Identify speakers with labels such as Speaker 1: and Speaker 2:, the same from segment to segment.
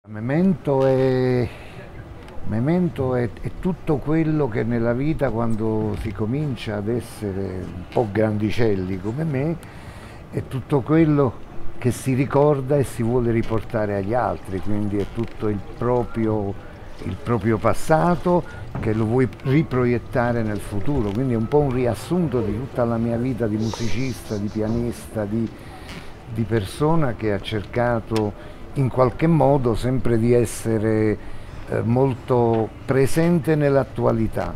Speaker 1: Memento è tutto quello che nella vita, quando si comincia ad essere un po' grandicelli come me, è tutto quello che si ricorda e si vuole riportare agli altri, quindi è tutto il proprio passato che lo vuoi riproiettare nel futuro, quindi è un po' un riassunto di tutta la mia vita di musicista, di pianista, di persona che ha cercato in qualche modo sempre di essere molto presente nell'attualità,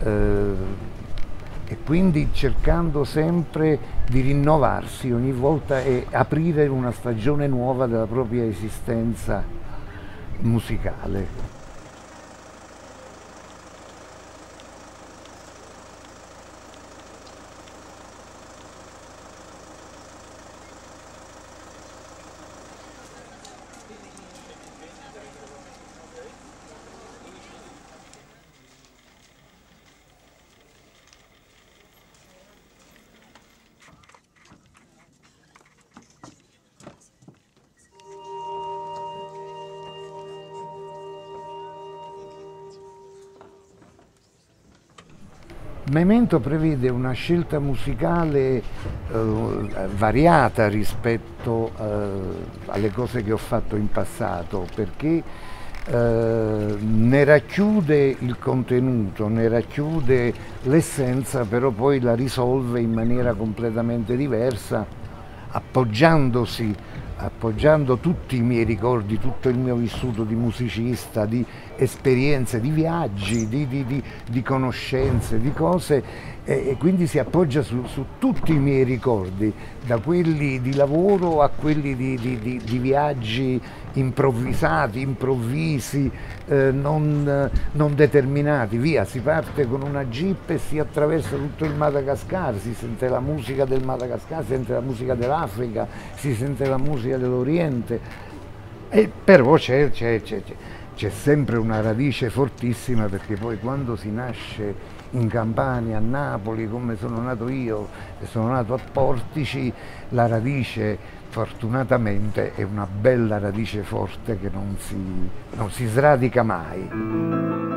Speaker 1: e quindi cercando sempre di rinnovarsi ogni volta e aprire una stagione nuova della propria esistenza musicale. Memento prevede una scelta musicale variata rispetto alle cose che ho fatto in passato, perché ne racchiude il contenuto, ne racchiude l'essenza, però poi la risolve in maniera completamente diversa, appoggiandosi, appoggiando tutti i miei ricordi, tutto il mio vissuto di musicista, di esperienze, di viaggi, di conoscenze, di cose, e quindi si appoggia su tutti i miei ricordi, da quelli di lavoro a quelli di viaggi improvvisati, improvvisi, non determinati. Via, si parte con una jeep e si attraversa tutto il Madagascar, si sente la musica del Madagascar, si sente la musica dell'Africa, si sente la musica dell'Oriente, e però c'è sempre una radice fortissima, perché poi quando si nasce in Campania, a Napoli, come sono nato io, e sono nato a Portici, la radice fortunatamente è una bella radice forte che non si sradica mai.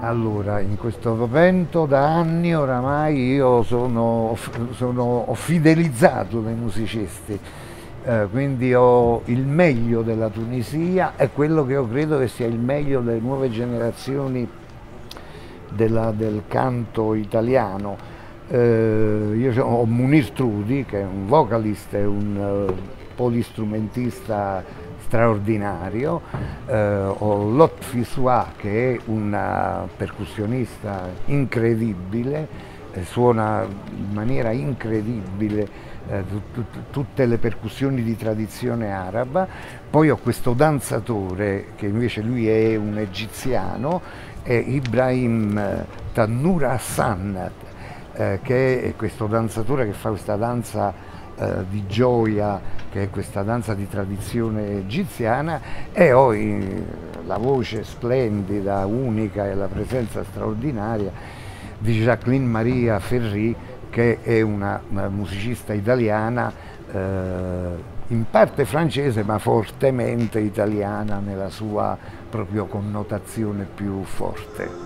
Speaker 1: Allora, in questo momento da anni oramai io ho fidelizzato dei musicisti, quindi ho il meglio della Tunisia e quello che io credo che sia il meglio delle nuove generazioni del canto italiano. Io ho Munir Trudi, che è un vocalist e un polistrumentista straordinario, ho Lotfi Souaa, che è una percussionista incredibile, suona in maniera incredibile tutte le percussioni di tradizione araba. Poi ho questo danzatore che invece lui è un egiziano, è Ibrahim Tannur Hassan, che è questo danzatore che fa questa danza di gioia, che è questa danza di tradizione egiziana, e ho la voce splendida, unica, e la presenza straordinaria di Jacqueline Maria Ferri, che è una musicista italiana, in parte francese ma fortemente italiana nella sua proprio connotazione più forte.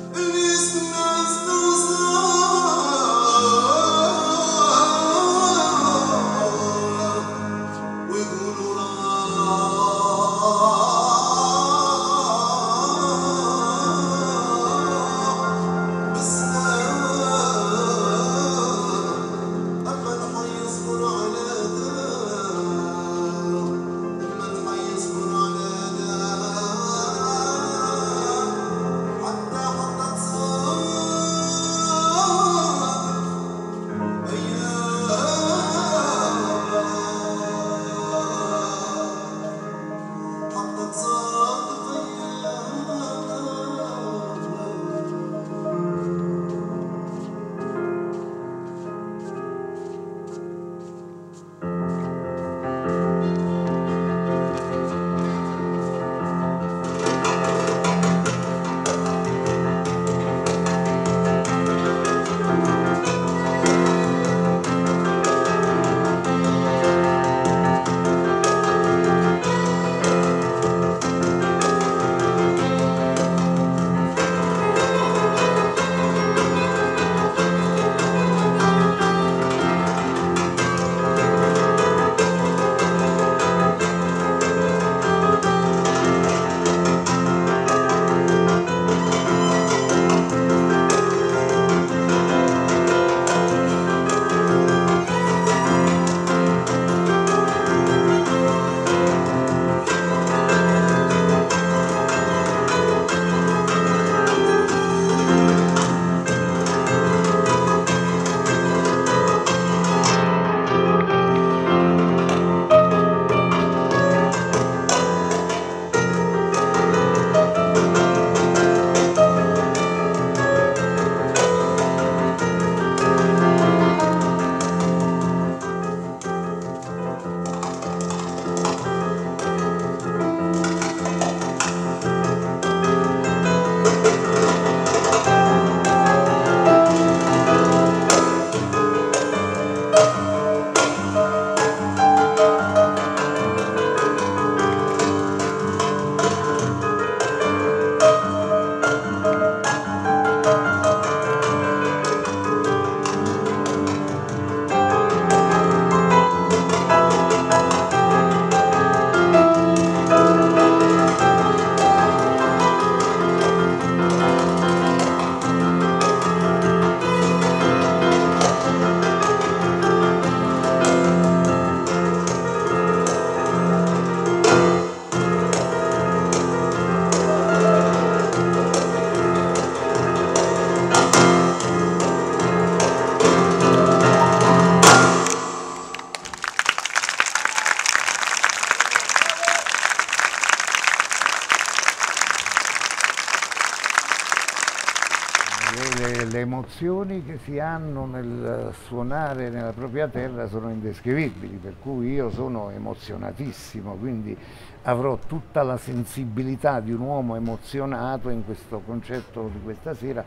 Speaker 1: Le emozioni che si hanno nel suonare nella propria terra sono indescrivibili, per cui io sono emozionatissimo, quindi avrò tutta la sensibilità di un uomo emozionato in questo concerto di questa sera,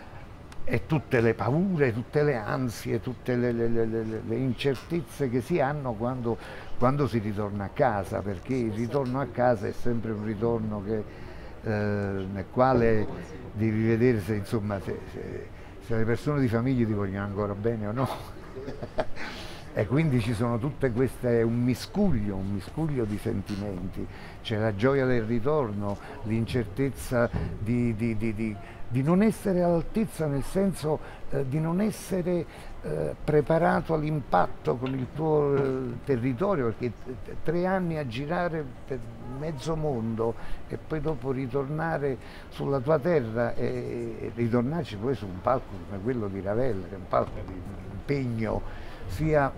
Speaker 1: e tutte le paure, tutte le ansie, tutte le incertezze che si hanno quando si ritorna a casa, perché il ritorno a casa è sempre un ritorno che nel quale devi vedere se, insomma, se le persone di famiglia ti vogliono ancora bene o no. E quindi ci sono tutte queste, un miscuglio di sentimenti, c'è la gioia del ritorno, l'incertezza di non essere all'altezza, nel senso di non essere preparato all'impatto con il tuo territorio, perché 3 anni a girare per mezzo mondo e poi dopo ritornare sulla tua terra e ritornarci poi su un palco come quello di Ravel, che è un palco di impegno sia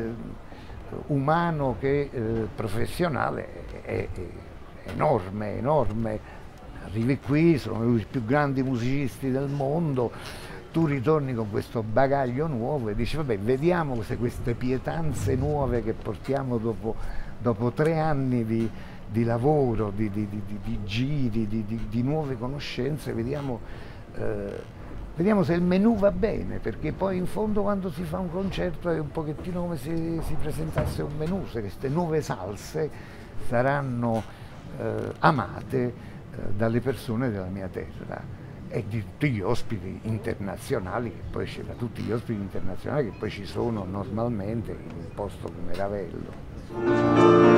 Speaker 1: umano che professionale, è enorme, enorme. Arrivi qui, sono i più grandi musicisti del mondo, tu ritorni con questo bagaglio nuovo e dici vabbè, vediamo se queste pietanze nuove che portiamo dopo 3 anni di lavoro, di giri, di nuove conoscenze, vediamo se il menù va bene, perché poi in fondo quando si fa un concerto è un pochettino come se si presentasse un menù, se queste nuove salse saranno amate dalle persone della mia terra e di tutti gli ospiti internazionali che poi da tutti gli ospiti internazionali che poi ci sono normalmente in un posto come Ravello.